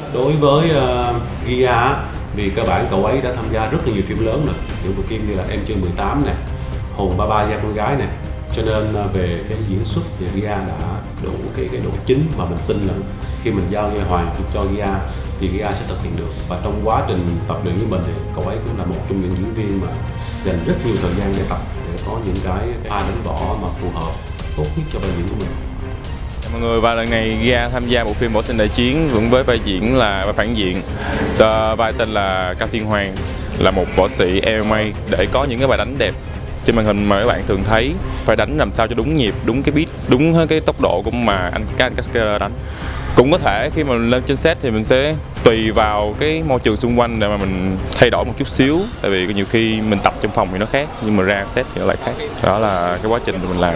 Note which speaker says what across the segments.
Speaker 1: Đối với Gia vì cơ bản cậu ấy đã tham gia rất là nhiều phim lớn rồi, những bộ phim như là Em Chưa 18 nè, Hồn Ba Ba Da Con Gái nè, cho nên về cái diễn xuất thì Gia đã đủ cái độ chính, và mình tin là khi mình giao Gia Hoàng cho Gia thì Gia sẽ thực hiện được. Và trong quá trình tập luyện với mình thì cậu ấy cũng là một trong những diễn viên mà dành rất nhiều thời gian để tập, để có những cái pha đánh võ mà phù hợp tốt nhất cho vai diễn của mình.
Speaker 2: Mọi người, và lần này Gia tham gia bộ phim Võ Sinh Đại Chiến vẫn với vai diễn là vai phản diện. Vai tên là Cao Thiên Hoàng, là một võ sĩ MMA. Để có những cái bài đánh đẹp trên màn hình mà các bạn thường thấy, phải đánh làm sao cho đúng nhịp, đúng cái beat, đúng cái tốc độ của mà anh Cascade đánh. Cũng có thể khi mà lên trên set thì mình sẽ tùy vào cái môi trường xung quanh để mà mình thay đổi một chút xíu, tại vì nhiều khi mình tập trong phòng thì nó khác, nhưng mà ra set thì nó lại khác. Đó là cái quá trình mà mình làm.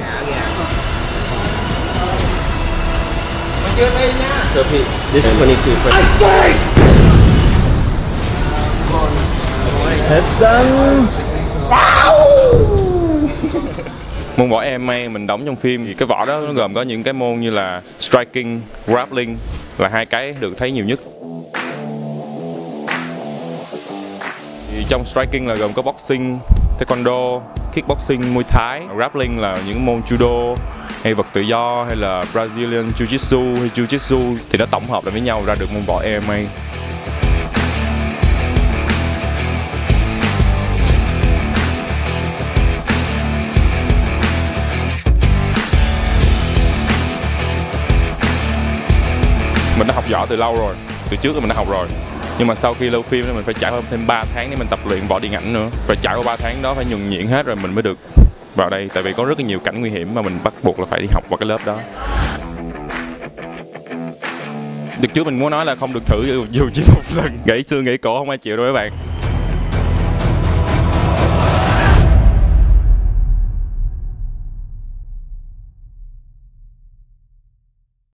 Speaker 3: Chưa đây nha. Repeat. This is 22. Hết done.
Speaker 2: Môn võ MMA mình đóng trong phim thì cái võ đó nó gồm có những cái môn như là striking, grappling, là hai cái được thấy nhiều nhất. Thì trong striking là gồm có boxing, taekwondo, kickboxing, muay thái. Grappling là những môn judo hay vật tự do, hay là Brazilian jiu-jitsu hay jiu-jitsu, thì nó tổng hợp lại với nhau ra được môn võ MMA. Mình đã học võ từ lâu rồi, từ trước mình đã học rồi. Nhưng mà sau khi lâu phim thì mình phải trải qua thêm 3 tháng để mình tập luyện võ điện ảnh nữa. Phải trải qua 3 tháng đó phải nhuần nhuyễn hết rồi mình mới được vào đây. Tại vì có rất là nhiều cảnh nguy hiểm mà mình bắt buộc là phải đi học vào cái lớp đó. Được trước mình muốn nói là không được thử dù chỉ một lần. Gãy xương gãy cổ không ai chịu đâu các bạn.